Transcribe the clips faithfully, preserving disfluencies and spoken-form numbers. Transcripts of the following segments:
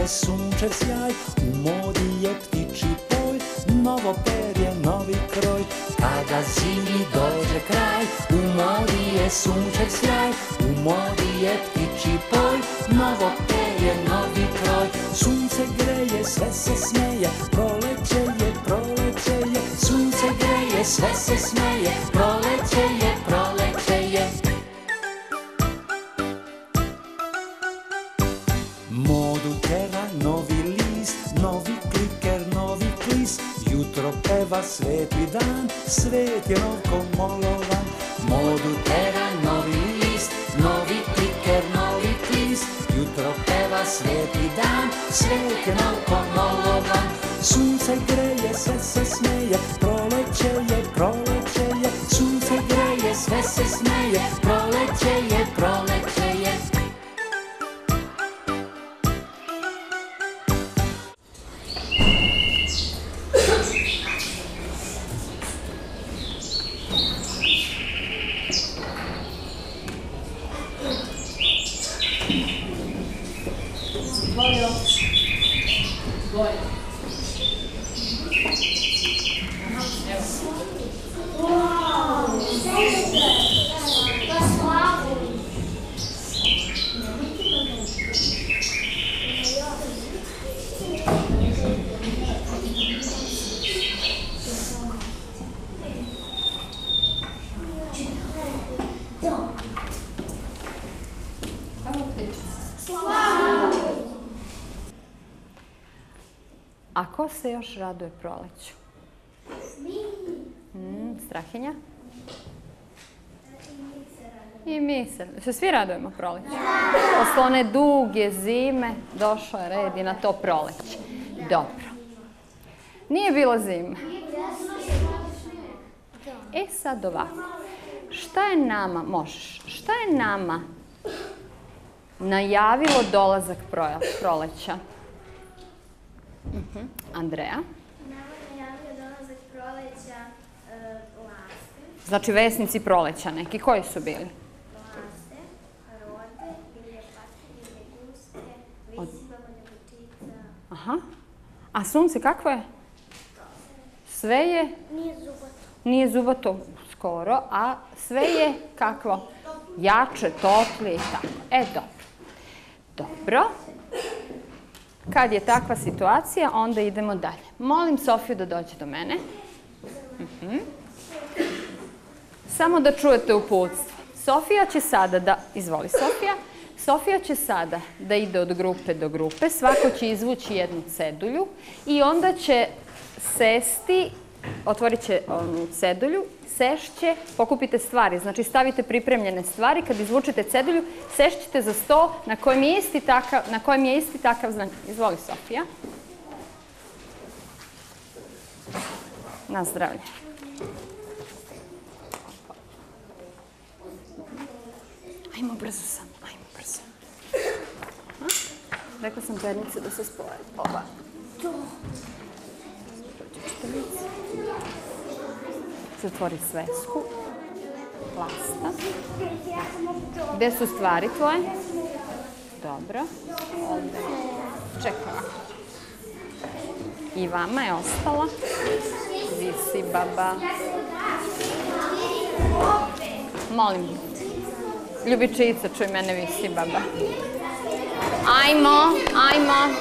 sunčev sjaj, u modi je ptičji poj, novo perje, novi kroj. Kada zimi dođe kraj, u modi je sunčev sjaj, u modi je ptičji poj, novo perje, novi kroj. Sunce greje, sve se smeje, proleće je, proleće je. Sunce greje, sve se smeje, proleće je, proleće je. Modu tera novi list, novi kliker, novi klis. Jutro peva sveti dan, svet je novko molovan. Modu tera novi list, novi kliker, novi klis. Jutro peva sveti dan, svet je novko molovan. Sunce greje, sve se smeje, proleće je, proleće je. Sunce greje, sve se smeje, proleće je, proleće je. A ko se još raduje proleću? Mm, Strahinja? I mi se. Se svi radujemo proleću? Posle one duge zime došao je red i na to proleće. Dobro. Nije bilo zime. E sad ovako. Šta je nama, možeš, šta je nama najavilo dolazak proleća? Uh-huh. Andreja? Nama najavio dolazak proleća uh, laste. Znači vesnici proleća neki. Koji su bili? Laste, rode, bilje patilje, guske, visibama, ljubičica. Aha. A sunce kakvo je? Sve je? Nije zubato. Nije zubato skoro, a sve je kakvo? Jače, toplije i tako. E, dobro. Dobro. Kad je takva situacija, onda idemo dalje. Molim Sofiju da dođe do mene. Uh-huh. Samo da čujete uputstvo. Sofija će sada da... Izvoli, Sofija. Sofija će sada da ide od grupe do grupe. Svako će izvući jednu cedulju i onda će sesti, otvorit će onu cedulju, sešće, pokupite stvari, znači stavite pripremljene stvari, kad izvučete cedulju, sešćete za sto na kojem je isti takav, na kojem je isti takav znak. Izvoli, Sofija. Na zdravlje. Ajmo brzo samo, ajmo brzo. Rekla sam pernice da se spoje. Ova. Zatvori svesku. Lasta. Gde su stvari tvoje? Dobro. Ovdje. Čekaj. I vama je ostala. Visi baba. Molim. Ljubičica, čuj mene, visi baba. Ajmo, ajmo.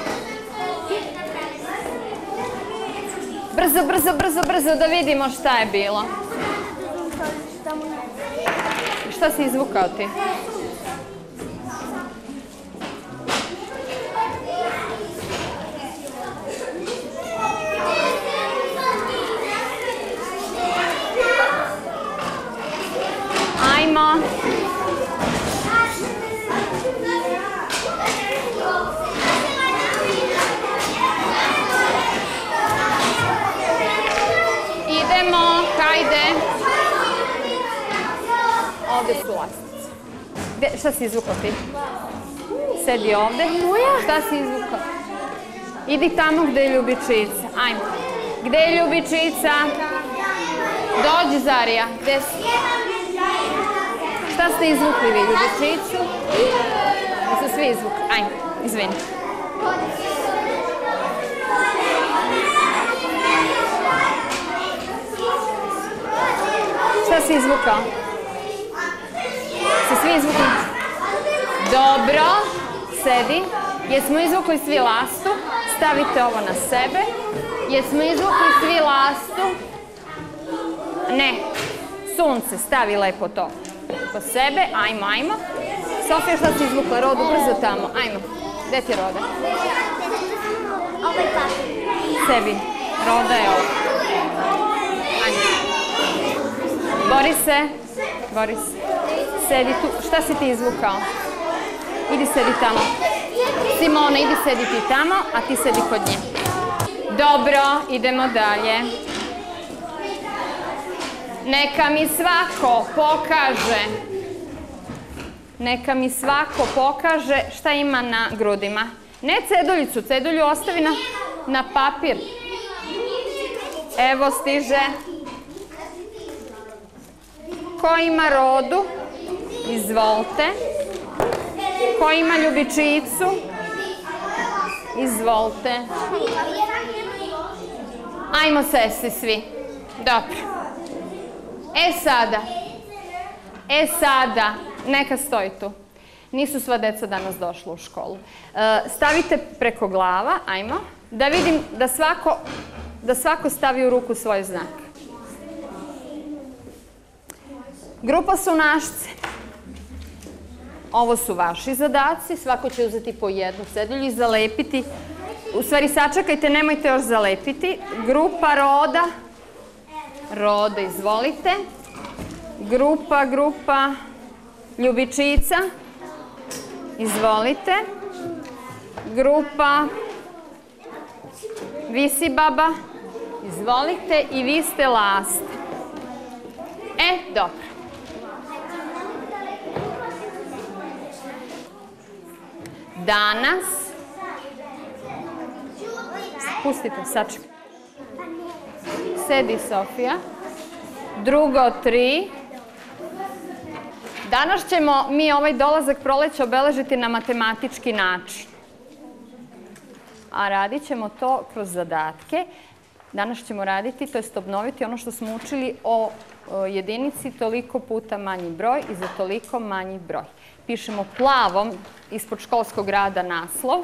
Brzo, brzo, brzo, brzo, da vidimo šta je bilo. Šta si izvukao ti? Ajmo. Idemo, hajde. Ovdje su lastice. Šta si izvukao ti? Sedi ovdje. Šta si izvukao? Idi tamo gde je Ljubičica. Ajmo. Gde je Ljubičica? Dođi, Zarija. Gde si? Šta ste izvukli vi, Ljubičicu? Da su svi izvukli. Ajmo, izvini. Šta si izvukao? Si svi izvukli? Dobro, sedi. Jesmo izvukli svi lastu? Stavite ovo na sebe. Jesmo izvukli svi lastu? Ne. Sunce, stavi lepo to po sebe. Ajmo, ajmo. Sofija, šta si izvukla? Rodu, brzo tamo. Ajmo. Gde ti je Roda? Ovaj papir. Sebi. Roda je ovo. Ajmo. Borise. Boris. Sedi tu. Šta si ti izvukao? Idi sedi tamo. Simona, idi sedi ti tamo, a ti sedi kod nje. Dobro, idemo dalje. Neka mi svako pokaže. Neka mi svako pokaže šta ima na grudima. Ne ceduljicu, cedulju ostavi na, na papir. Evo stiže. Ko ima Rodu? Izvolite. Ko ima ljubičicu? Izvolite. Ajmo sesti svi. Dobro. E sada. E sada. Neka stoji tu. Nisu sva deca danas došla u školu. Stavite preko glava. Ajmo. Da vidim da svako, da svako stavi u ruku svoj znak. Grupa Sunašci. Ovo su vaši zadaci. Svako će uzeti po jednu cedulju i zalepiti. U stvari, sačekajte, nemojte još zalepiti. Grupa Roda. Roda, izvolite. Grupa, grupa Ljubičica. Izvolite. Grupa Visibaba. Izvolite. I vi ste Last. E, dobro. Danas. Pustite, sačekaj. Sedi Sofija. Drugo tri. Danas ćemo mi ovaj dolazak proleća obeležiti na matematički način. A radit ćemo to kroz zadatke. Danas ćemo raditi, to jest obnoviti ono što smo učili o jedinici toliko puta manji broj i za toliko manji broj. Pišemo plavom ispod školskog rada naslov.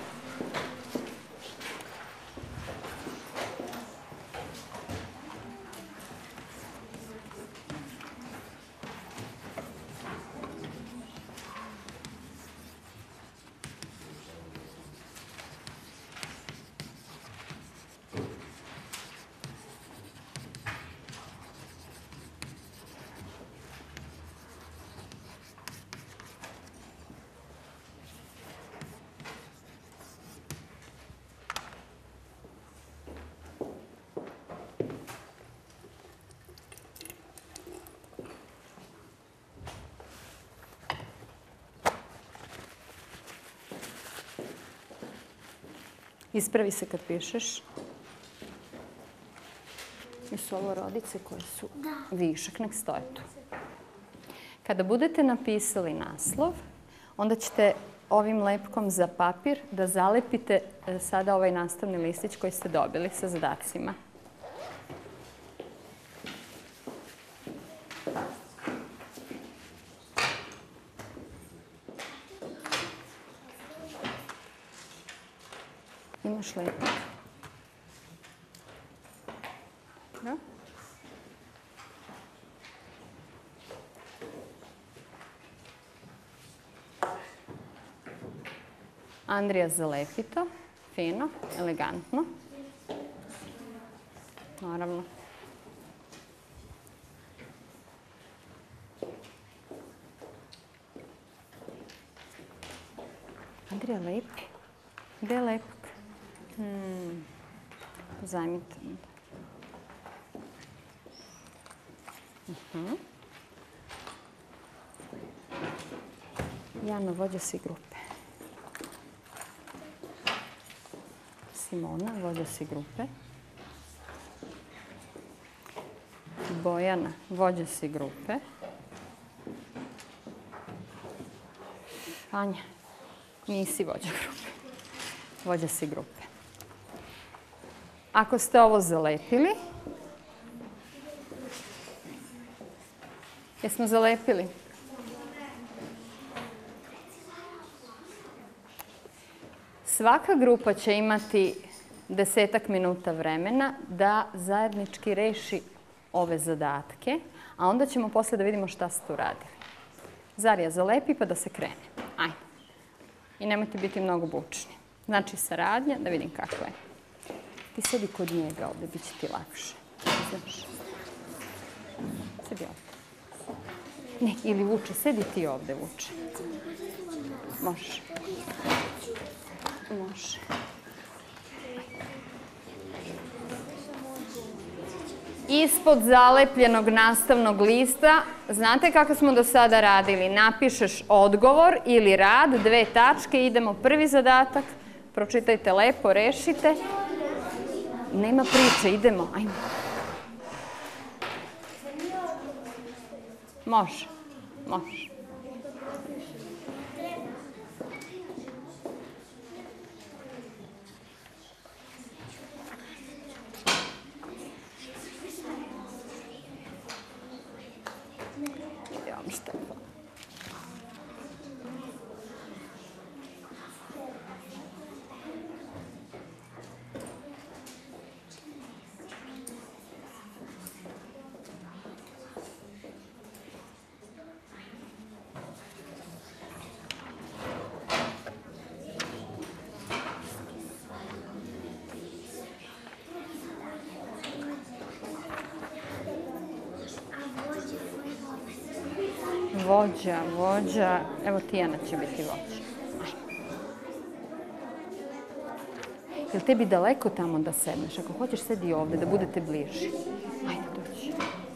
Ispravi se kad pišeš. I su ovo rodice koje su višak, nek stoje tu. Kada budete napisali naslov, onda ćete ovim lepkom za papir da zalepite sada ovaj nastavni listić koji ste dobili sa zadacima. Imaš lepak? Da? Andrija zalepi to. Fino, elegantno. Naravno. Andrija lepi. Gde je lepak? Hmm. Zajmite. Uh-huh. Jana, vođa si grupe. Simona, vođa si grupe. Bojana, vođa si grupe. Anja, nisi vođa grupe. vođa si grupe. Ako ste ovo zalepili, jesmo zalepili? Svaka grupa će imati desetak minuta vremena da zajednički reši ove zadatke, a onda ćemo posle da vidimo šta ste uradili. Zarija, zalepi pa da se krene. Ajde. I nemojte biti mnogo bučni. Znači, saradnja, da vidim kako je. Ti sedi kod njega ovde, bit će ti lakše. Znaš. Sedi ovde. Ne, ili Vuče, sedi ti ovde, Vuče. Može. Može. Ispod zalepljenog nastavnog lista, znate kako smo do sada radili? Napišeš odgovor ili rad, dve tačke, idemo prvi zadatak. Pročitajte lepo, rešite. Nema priče, idemo, ajmo. Može, može. Idemo Štefan. Vođa, vođa, evo Tijana će biti vođa. Jel tebi daleko tamo da sedneš? Ako hoćeš, sedi ovde, da budete bliži. Ajde, doći.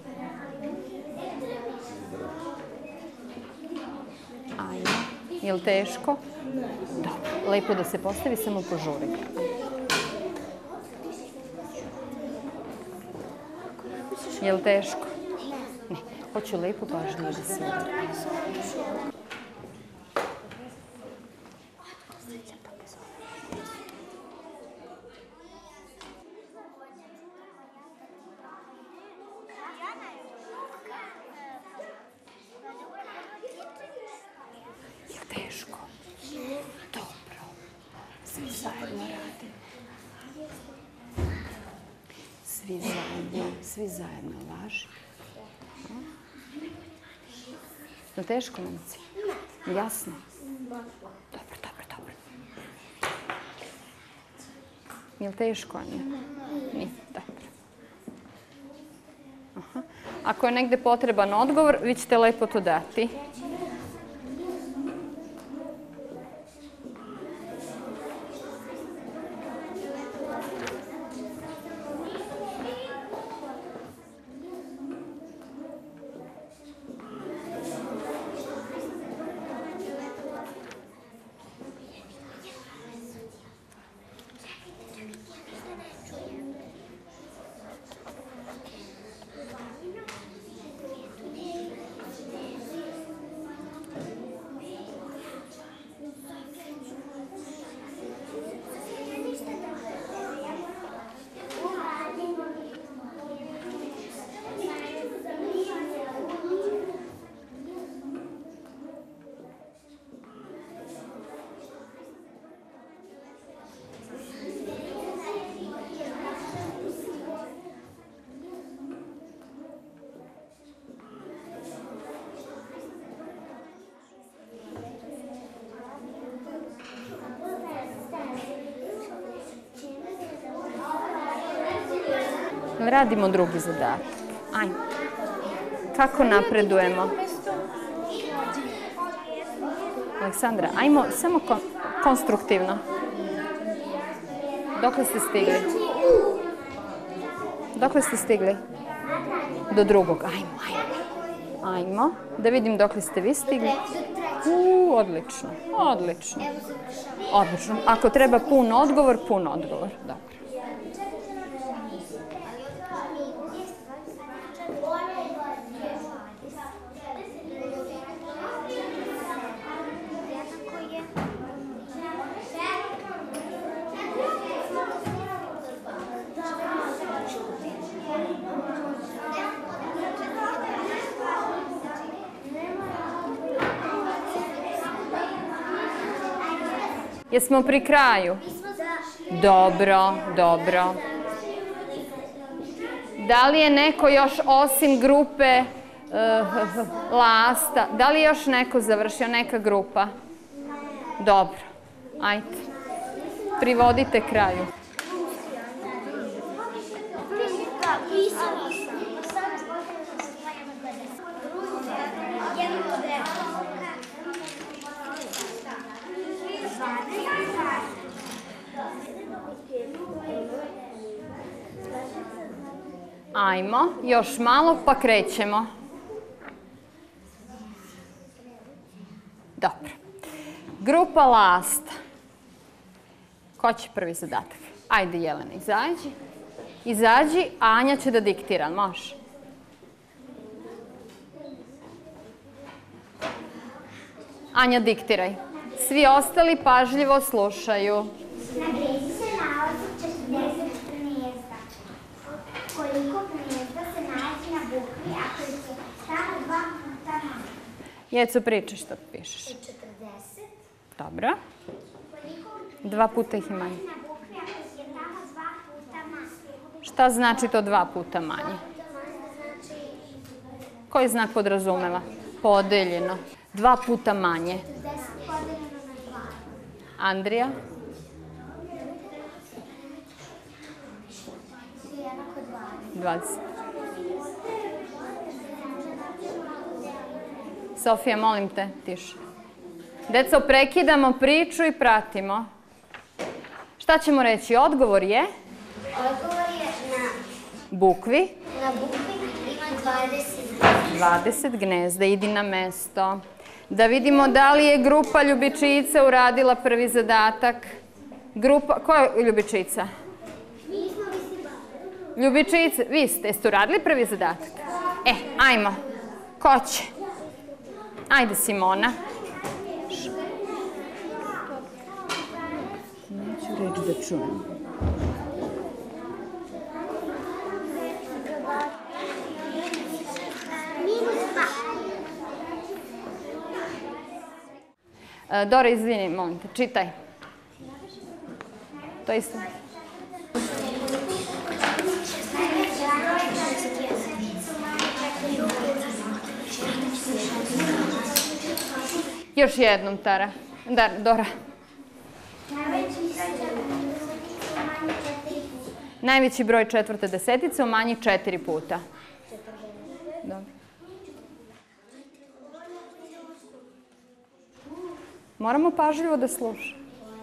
Ajde. Jel teško? Dobro, lepo da se postavi, samo požuri. Jel teško? Ne. Hoću lepo pažnju da se udari. Je teško? Dobro. Svi zajedno radimo. Svi zajedno, svi zajedno važi. Je teško, momci? Jasno? Dobro, dobro, dobro. Je li teško, Anja? Nije, dobro. Aha. Ako je negde potreban odgovor, vi ćete lepo to dati. Radimo drugi zadatak. Ajde. Kako napredujemo? Aleksandra, ajmo samo kon konstruktivno. Dokle ste stigli? Dokle ste stigli? Do drugog. Ajmo, ajmo. Ajmo. Da vidim dokle ste vi stigli. Uuu, odlično. Odlično. Odlično. Ako treba pun odgovor, pun odgovor. Dobro. Jesmo pri kraju? Dobro, dobro. Da li je neko još osim grupe uh, Lasta, da li je još neko završio, neka grupa? Dobro, ajde. Privodite kraju. Ajmo, još malo pa krećemo. Dobro. Grupa Lasta. Ko će prvi zadatak? Ajde, Jelena, izađi. Izađi, a Anja će da diktira. Može? Anja, diktiraj. Svi ostali pažljivo slušaju. Na grezi se nalazi četrdeset gnezda. Koliko gnezda se nalazi na bukvi, ako je se samo dva puta manje? Jeco, pričaj što pišeš. četrdeset. Dobro. Dva puta ih je manje. Na bukvi, ako je tamo dva puta manje? Šta znači to dva puta manje? Koji znak podrazumeva? Podeljeno. Dva puta manje. četrdeset podeljeno na dva. Andrija? Jednako dvadeset. dvadeset. Sofija, molim te, tiše. Deco, prekidamo priču i pratimo. Šta ćemo reći? Odgovor je? Odgovor je na, Bukvi. na bukvi ima dvadeset. dvadeset gnezda, idi na mesto. Da vidimo da li je grupa Ljubičica uradila prvi zadatak. Grupa, ko je Ljubičica? Mi smo visibali. Ljubičica, vi ste, jeste uradili prvi zadatak? E, ajmo. Ko će? Ajde, Simona. Neću reći da čujem. Minus dva. E, Dora, izvini, molim te, čitaj. To isto. Još jednom, Tara. Da, Dora. Najveći broj četvrte desetice umanji četiri puta. Dobro. Moramo pažljivo da slušamo.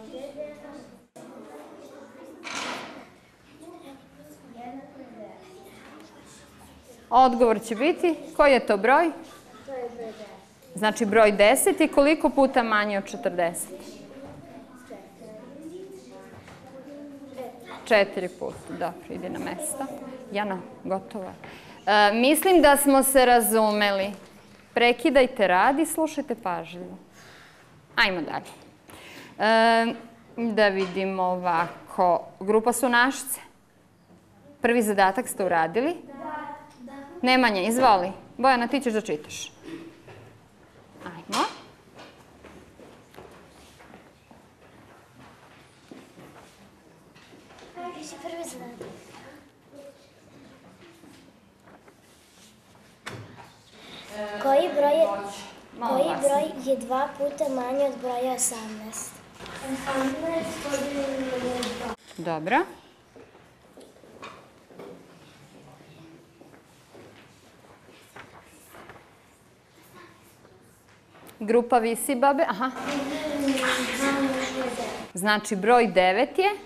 Odgovor će biti, koji je to broj? Znači broj deset i koliko puta manje od četrdeset? Četiri puta. Dobro, idi na mesta. Jana, gotovo. E, mislim da smo se razumeli. Prekidajte rad i slušajte pažljivo. Ajmo dalje. E, da vidimo ovako. Grupa Sunašce. Prvi zadatak ste uradili? Nemanja, izvoli. Bojana, ti ćeš da čitaš. Ajmo. Prvi zadatak. Koji broj je, koji broj je dva puta manji od broja osamnaest? osamnaest podeljeno na dva. Dobro. Grupa Visibabe, aha. Znači broj devet je?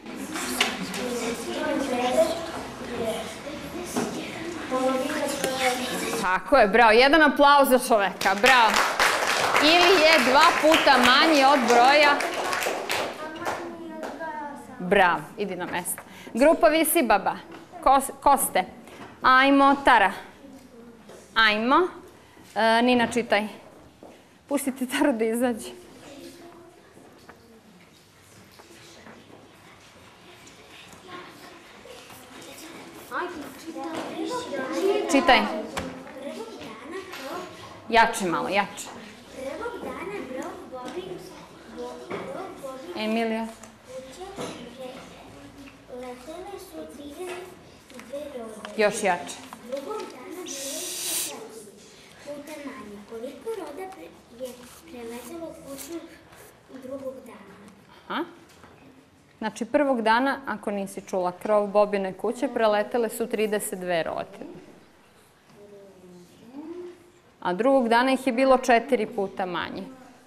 Tako je, bravo. Jedan aplauz za čoveka, bravo. Ili je dva puta manji od broja? Bravo, idi na mesto. Grupa Visibaba, ko, ko ste? Ajmo, Tara. Ajmo. E, Nina, čitaj. Pustite Taru da izađe. Čitaj. Jače malo, jače. Emilija? Letele su trideset dve rode. Još jače. Drugog dana bilo puta manje. Koliko roda je preletelo kuću drugog dana? Aha. Znači, prvog dana, ako nisi čula, krov Bobine kuće, preletele su trideset dve rode. A drugog dana ih je bilo četiri puta manje.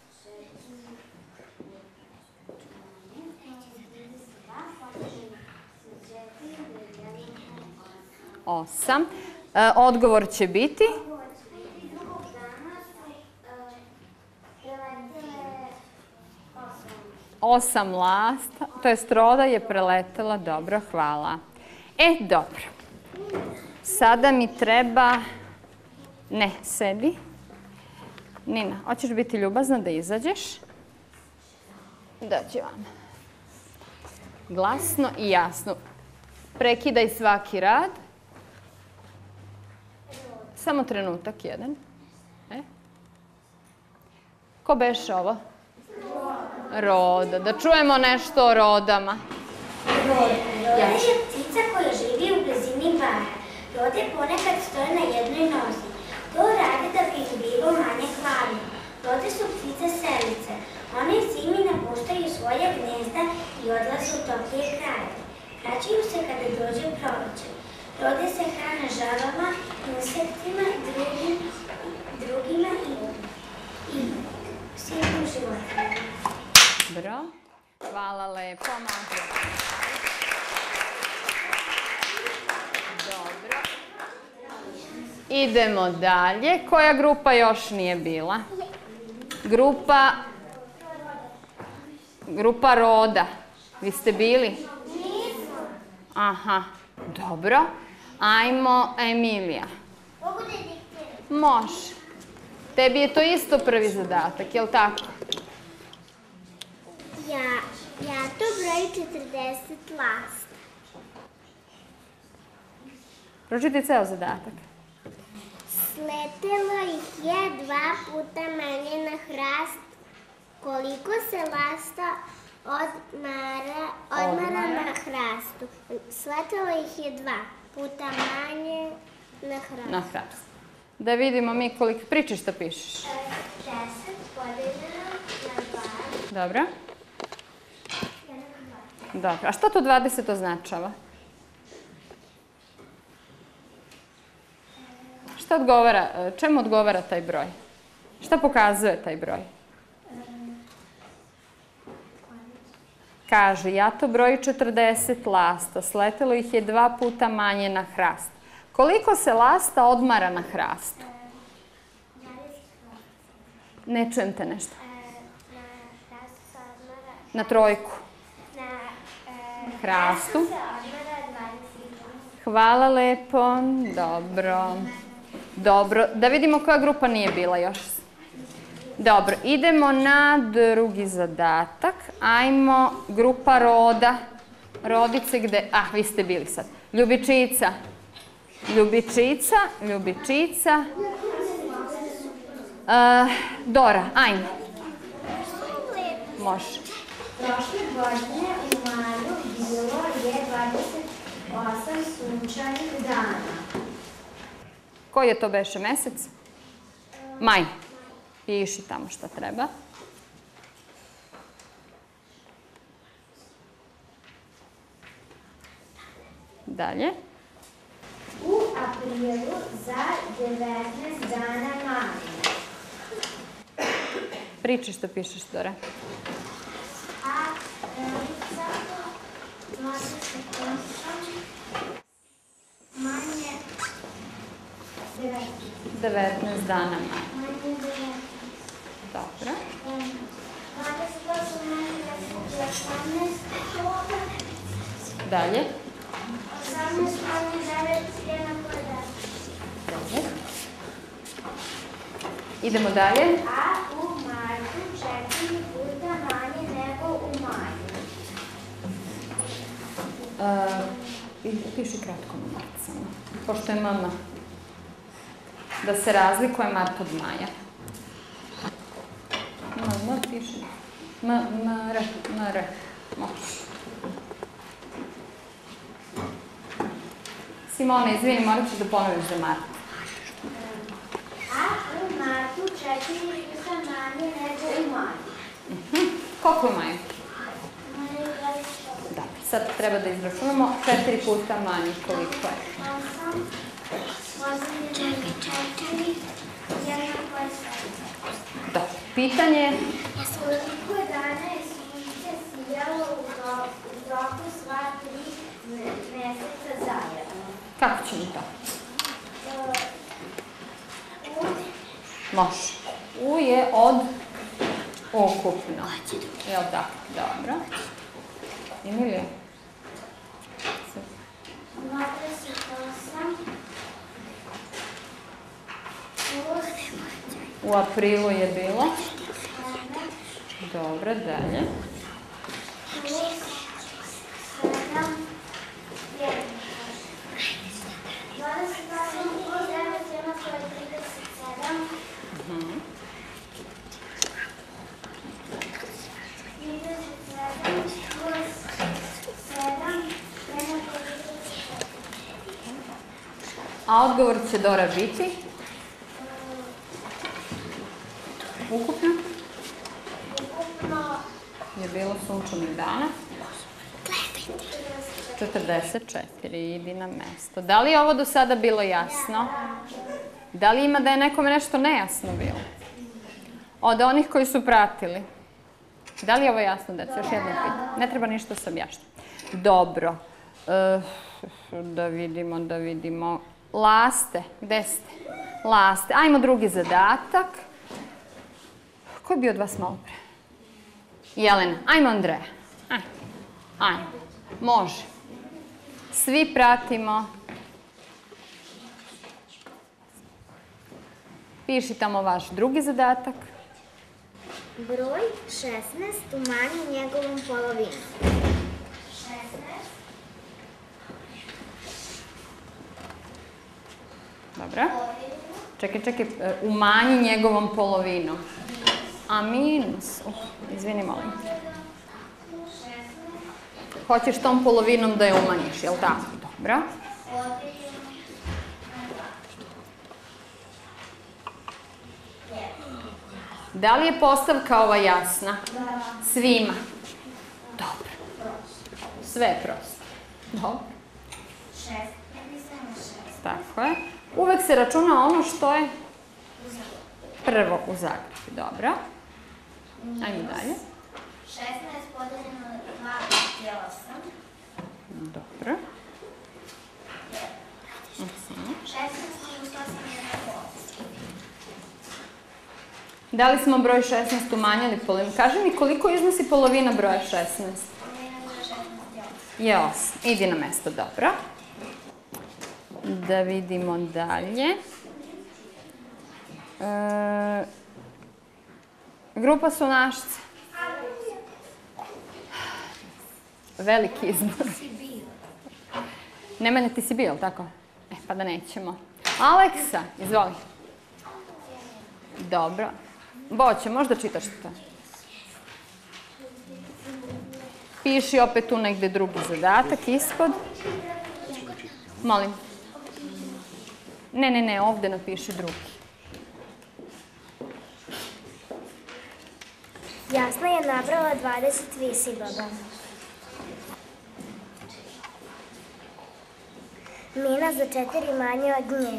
Osam. E, odgovor će biti? Drugog dana su preletele Osam lasta, to jest roda je preletela. Dobro, hvala. E, dobro. Sada mi treba... Ne, sedi. Nina, hoćeš biti ljubazna da izađeš? Dođi vam. Glasno i jasno. Prekidaj svaki rad. Samo trenutak, jedan. E? Ko beše ovo? Roda. Da čujemo nešto o rodama. Roda je ptica koja živi u blizini bara. Rode ponekad stoje na jednoj nozi. To radi da bi ih bilo manje hladno. Rode su ptice selice. One zimi napuštaju svoje gnezda i odlaze u toplije krajeve. Vraćaju se kada dođe proleće. Rode se hrane žabama, insektima, drugim, drugima i, i sitnim životinjama. Dobro. Hvala lepo. Može. Dobro. Idemo dalje. Koja grupa još nije bila? Grupa... Grupa roda. Vi ste bili? Nismo. Aha. Dobro. Ajmo, Emilija. Mogu da diktiram? Može. Tebi je to isto prvi zadatak, jel tako? Ja, ja to broji četrdeset lasta. Pročiti ceo zadatak. Sletelo ih je dva puta manje na hrast. Koliko se lasta odmara, odmara na hrastu? Sletelo ih je dva puta manje na hrast. Na hrast. Da vidimo mi koliko... Priči što pišeš. deset podeljeno na dva. Dobro. Dobro. A što to dvadeset označava? Šta odgovara, čemu odgovara taj broj? Šta pokazuje taj broj? Kaže, ja to broji četrdeset lasta, sletelo ih je dva puta manje na hrast. Koliko se lasta odmara na hrastu? Ne čujem te nešto. Na hrastu se odmara... Na trojku. Na Hrastu. se odmara dvadeset. Hvala lepo. Dobro. Dobro. Da vidimo koja grupa nije bila još. Dobro. Idemo na drugi zadatak. Ajmo grupa roda. Rodice gde... Ah, vi ste bili sad. Ljubičica. Ljubičica. Ljubičica. Uh, Dora, ajmo. Može. Prošle godine u maju bilo je dvadeset osam sunčanih dana. Koji je to beše mesec? Maj. Piši tamo šta treba. Dalje. U aprilu za devetnaest dana manje. Priči što pišeš, Dora. A za dvadeset osam manje devetnaest. devetnaest dana manje. Manje devetnaest. Dobro. dvadeset osam manje osamnaest. Dalje. osamnaest manje devet jednako je devet. Dalje. Idemo dalje. A u martu četiri puta manje nego u maju. Uh, piši kratko na mart samo. Pošto je mama. Da se razlikuje mart od maja. Mama, piši. M, m, r, m, r. Može. Simona, izvini, morat ću da ponoviš za Martu. A u Martu četiri puta manje nego u Maju. Koliko imaju? Da, sad treba da izračunamo četiri puta manje koliko je. Osam, podeljeno na četiri, jednako je sedam. Da, pitanje je... Koliko dana je sunce sijalo u toku sva tri meseca zajedno? Kako ćemo to? Može. U je od ukupno. Jel tako? Dobro. Emilije? dvadeset osam plus U aprilu je bilo. Dobro, dalje. plus sedam jedan. dvadeset osam plus devet jednako je trideset sedam. trideset sedam plus sedam jednako je trideset sedam. A odgovor će Dora biti? Ukupno? Ukupno Je bilo sunčanih dana. četrdeset četiri, idi na mesto. Da li je ovo do sada bilo jasno? Da li ima da je nekome nešto nejasno bilo? Od onih koji su pratili. Da li je ovo jasno, deca? Još jedno pitanje. Ne treba ništa se objašnjati. Dobro. E, da vidimo, da vidimo. Laste, gde ste? Laste. Ajmo drugi zadatak. Ko je bio od vas malo pre? Jelena. Ajmo Andreja. Ajmo. Ajmo. Može. Svi pratimo. Piši tamo vaš drugi zadatak. broj šesnaest umanji njegovom polovinom. šesnaest. Dobro. Čekaj, čekaj. Umanji njegovom polovinom. A minus. Uh, izvini, molim. Hoćeš tom polovinom da je umanjiš, jel tako? Dobro. Da li je postavka ova jasna? Svima. Dobro. Sve je prosto. Dobro. šest. Napisano šest. Tako je. Uvek se računa ono što je prvo u zagradi. Dobro. Ajmo dalje. šesnaest podeljeno na dva je osam. Dobro. šesnaest minus osam je jednako osam. Da li smo broj šesnaest umanjili polovinu? Kaži mi koliko iznosi polovina broja šesnaest? Polovina broja šesnaest je osam. Je osam. Idi na mesto, dobro. Da vidimo dalje. E, grupa Sunašci. Veliki izbor. Nemanja, ti si bio, jel tako? E, pa da nećemo. Aleksa, izvoli. Dobro. Boće, možda čitaš to. Piši opet tu negde drugi zadatak ispod. Molim. Ne, ne, ne, ovde napiši drugi. Jasna je nabrala dvadeset visigoda. Mina za četiri manje od nje.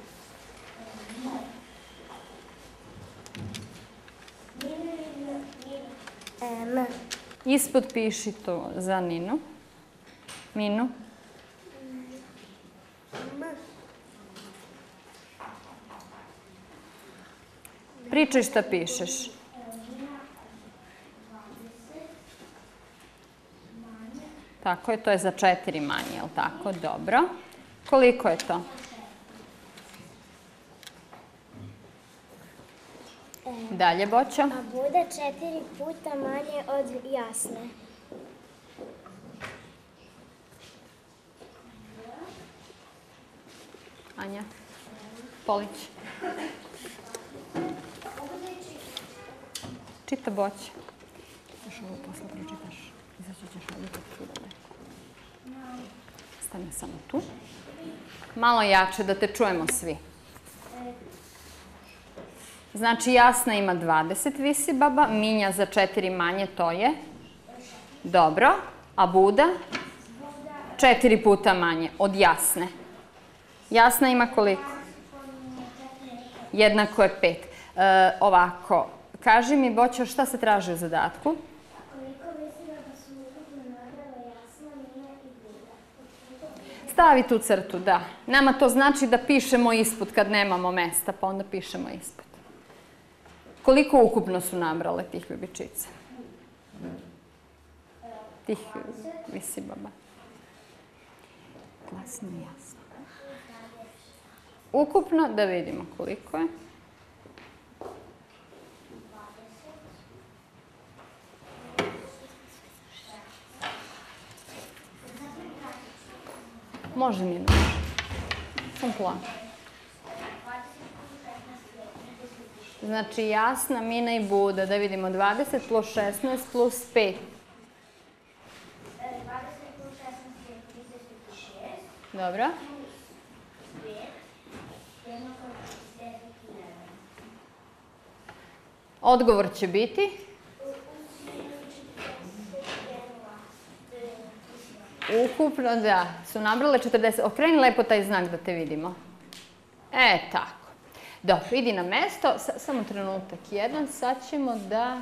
M. Ispod piši to za Ninu. Minu. Pričaj šta pišeš. Tako je, to je za četiri manje, jel tako? Dobro. Koliko je to? Dalje, Boćo. A bude četiri puta manje od jasne. Anja. Polić. Čita Boć. ovo posle pročitaš. Izaći ćeš ovdje kod sudove. Stane samo tu. Malo jače da te čujemo svi. Znači Jasna ima dvadeset visibaba, Minja za četiri manje, to je? Dobro. A Buda? Četiri puta manje od Jasne. Jasna ima koliko? Jednako je pet. E, ovako, kaži mi, Boćo, šta se traži u zadatku? Koliko visibaba su ukupno nabrala Jasna, Minja i Buda? Stavi tu crtu, da. Nama to znači da pišemo ispod kad nemamo mesta, pa onda pišemo ispod. Koliko ukupno su nabrale tih ljubičica? Tih visibaba. Glasno i jasno. Ukupno, da vidimo koliko je. Može mi nož. Sam plan. Znači Jasna, Mina i Buda. Da vidimo dvadeset plus šesnaest plus pet. dvadeset plus šesnaest je trideset šest. Dobro. Odgovor će biti? Ukupno, da, su nabrale četrdeset. Okreni lepo taj znak da te vidimo. E, tako. Dobro, idi na mesto. Samo trenutak jedan. Sad ćemo da...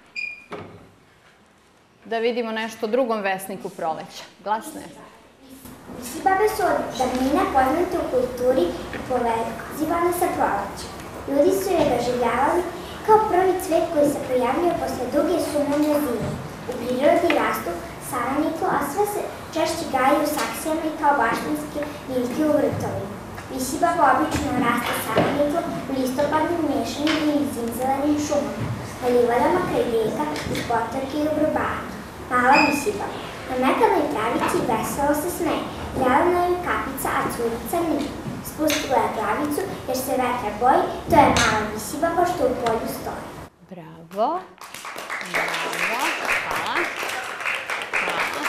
da vidimo nešto o drugom vesniku proleća. Glasno je. Visibabe su od davnina poznate u kulturi i povezivane sa prolećem. Ljudi su je doživljavali kao prvi cvet koji se pojavljuje posle duge sumnjene zime. U prirodi rastu saraniko, a sve se češće gaje u saksijama i kao baštinske biljke u vrtovima. Visibaba obično raste saraniko u listopadnim mešanim ili zimzelenim šumama, na livadama kraj reka, iz potorke i u brubatu. Mala visibaba. Na mekanoj travici veselo se smeje, zelena je kapica, a curica nije. Spustila je glavicu jer se vetra boji, to je mala visibaba što u polju stoji. Bravo. Bravo. Hvala. Hvala.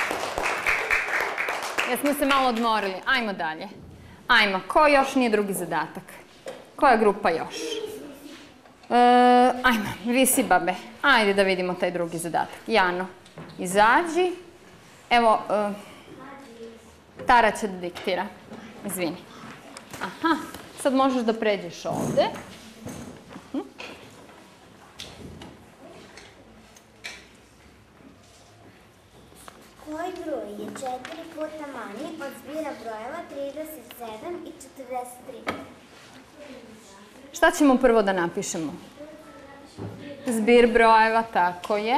Jesmo se malo odmorili. Ajmo dalje. Ajmo. Ko još nije drugi zadatak? Koja grupa još? E, ajmo. Visibabe. Ajde da vidimo taj drugi zadatak. Jano, izađi. Evo, e, Tara će da diktira. Izvini. Aha. Sad možeš da pređeš ovde. Uh-huh. Koji broj je četiri puta manji od zbira brojeva trideset sedam i četrdeset tri? Šta ćemo prvo da napišemo? Zbir brojeva, tako je.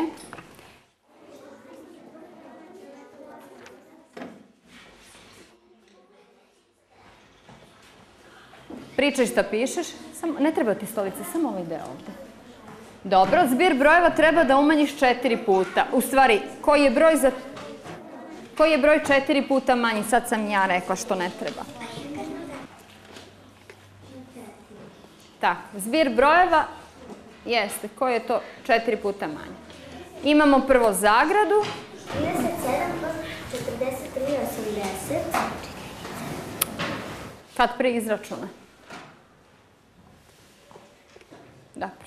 Pričaj šta pišeš. Samo, ne treba ti stolice, samo ovaj deo ovde. Dobro, zbir brojeva treba da umanjiš četiri puta. U stvari, koji je broj za... Koji je broj četiri puta manji? Sad sam ja rekla što ne treba. Tako, zbir brojeva jeste, koji je to četiri puta manji. Imamo prvo zagradu. trideset sedam plus četrdeset tri, osamdeset. Kad pre izračuna? Dobro.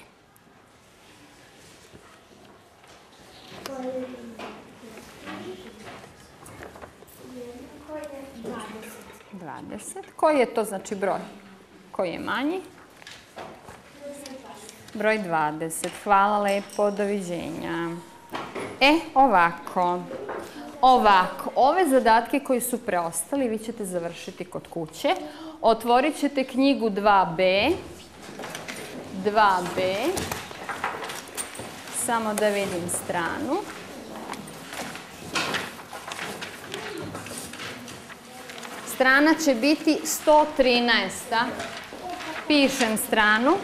dvadeset. Koji je to znači broj? Koji je manji? Broj dvadeset. Hvala lepo, doviđenja. E, ovako. Ovako, ove zadatke koji su preostali vi ćete završiti kod kuće. Otvorit ćete knjigu dva be. dva be. Samo da vidim stranu. Strana će biti sto trinaest. Pišem stranu.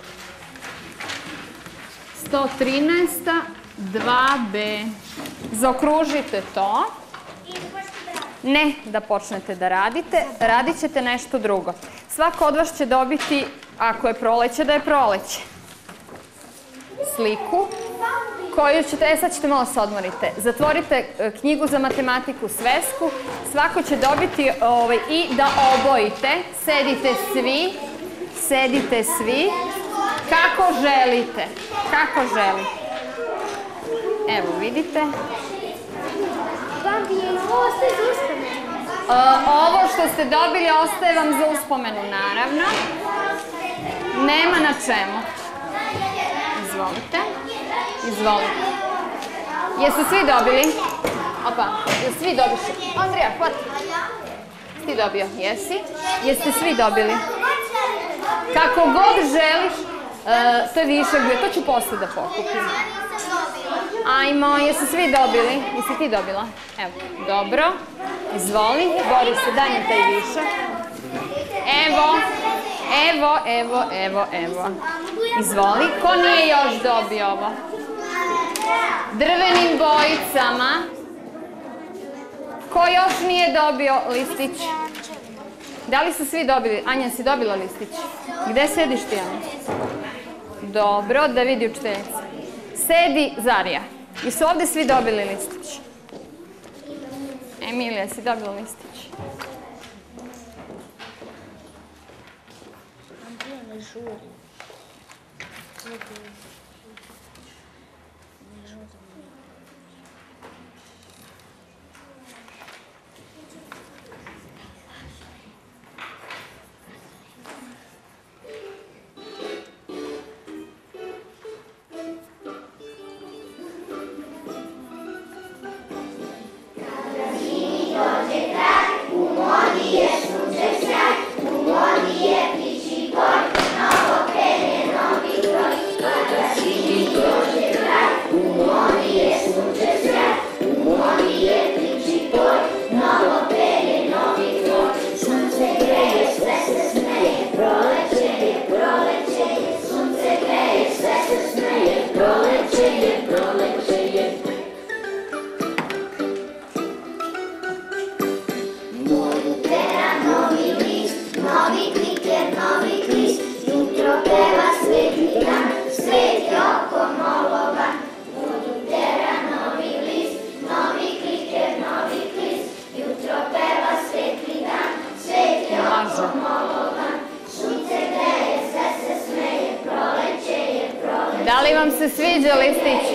sto trinaest, dva be. Zaokružite to. Ne da počnete da radite, radit ćete nešto drugo. Svako od vas će dobiti, ako je proleće, da je proleće. Sliku. koju ćete, e sad ćete malo se odmorite, zatvorite knjigu za matematiku svesku, svako će dobiti i da obojite, sedite svi, sedite svi, kako želite, kako želite. Evo vidite. Ovo što ste dobili ostaje vam za uspomenu, naravno. Nema na čemu. Izvolite. Izvolite. Jesu svi dobili? Opa, jesu svi dobili? Andrija, hvati. Jesi ti dobio? Jesi? Jeste svi dobili? Kako god želiš, to je višak bio. To ću posle da pokupim. Ajmo, jesu svi dobili? Jesi ti dobila? Evo, dobro. Izvoli, bori se, daj nam taj višak. Evo, evo, evo, evo, evo. Izvoli, ko nije još dobio ovo? Drvenim bojicama. Ko još nije dobio listić? Da li su svi dobili? Anja, si dobila listić? Gde sediš ti, Anja? Dobro, da vidi učiteljica. Sedi Zarija. Jesu ovde svi dobili listić? Emilija, si dobila listić? Andrija ne žuri. Da li vam se sviđa listić?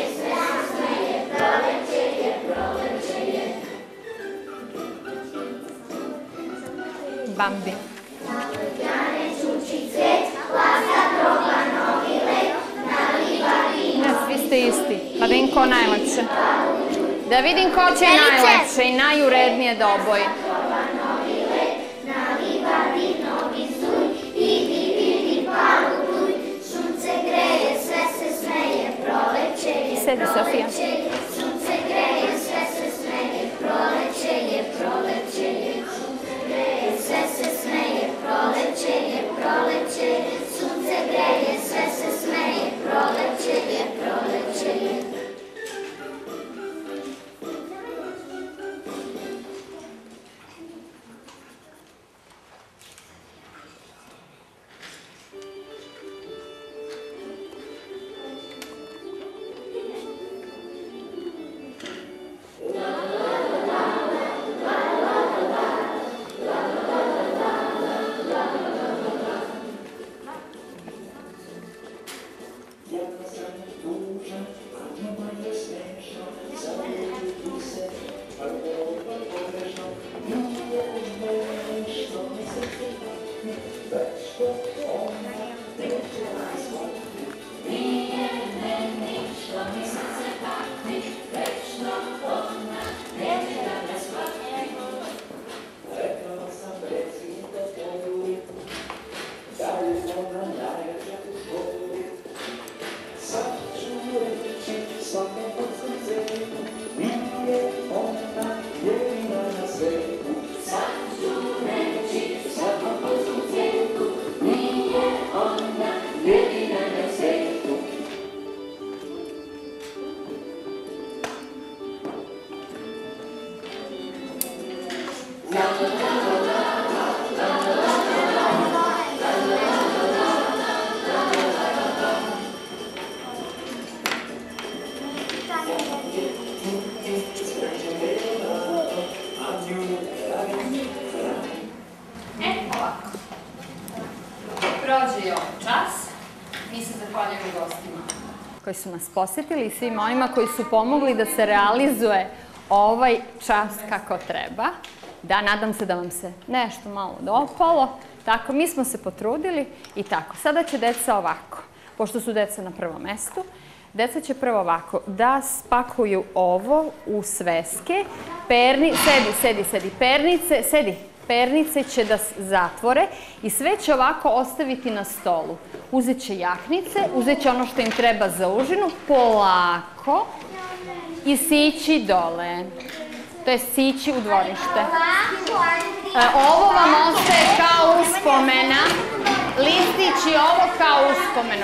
Bambi. Ne, svi ste isti. Pa vidim ko najlakše. Da vidim ko će najlakše i najurednije da oboji. Sedi, Sofija. Sunce greje, sve se smeje, proleće je, proleće je. Sunce greje, sve se smeje, proleće je, proleće je. Sunce greje, sve se smeje, proleće je, proleće je. Yeah. zahvaljujem gostima koji su nas posjetili i svima onima koji su pomogli da se realizuje ovaj čas kako treba. Da, nadam se da vam se nešto malo dopalo. Tako, mi smo se potrudili i tako. Sada će deca ovako, pošto su deca na prvom mestu, deca će prvo ovako da spakuju ovo u sveske. Perni, sedi, sedi, sedi, pernice, sedi. Pernice će da zatvore i sve će ovako ostaviti na stolu. Uzet će jaknice, uzet će ono što im treba za užinu, polako i sići dole. To je sići u dvorište. Ovo vam ostaje kao uspomena. Listić i ovo kao uspomenu.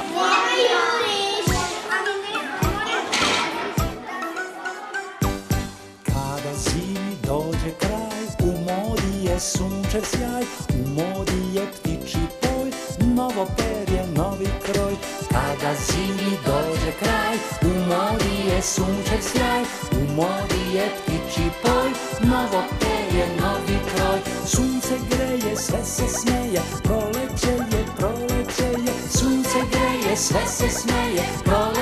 Kada zimi dođe kraj, u modi je sunčev sjaj, u modi je ptičji poj, novo perje, novi kroj. Kada zimi dođe kraj, u modi je sunčev sjaj, u modi je ptičji poj, novo perje, novi kroj. Sunce greje, sve se smeje, proleće je, proleće je, sunce greje, sve se smeje, proleće